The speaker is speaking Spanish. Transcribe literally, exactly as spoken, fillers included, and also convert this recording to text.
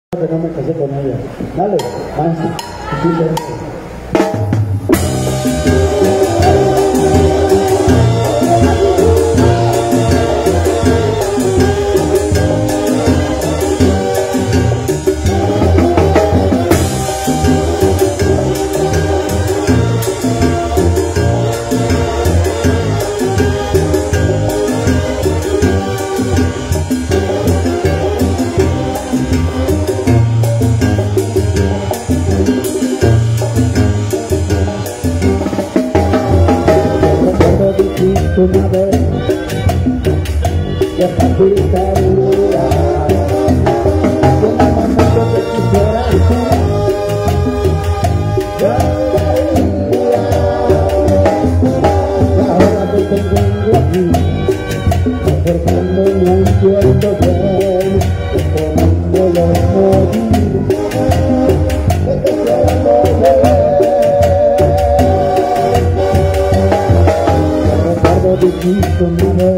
Que no me casé con ella. Dale, maestro. Una vez que facilita dura que en el momento que quisiera tú yo daría y ahora te tengo aquí acercando y no entiendo bien poniendo los motivos que te quiero volver. Dijiste una vez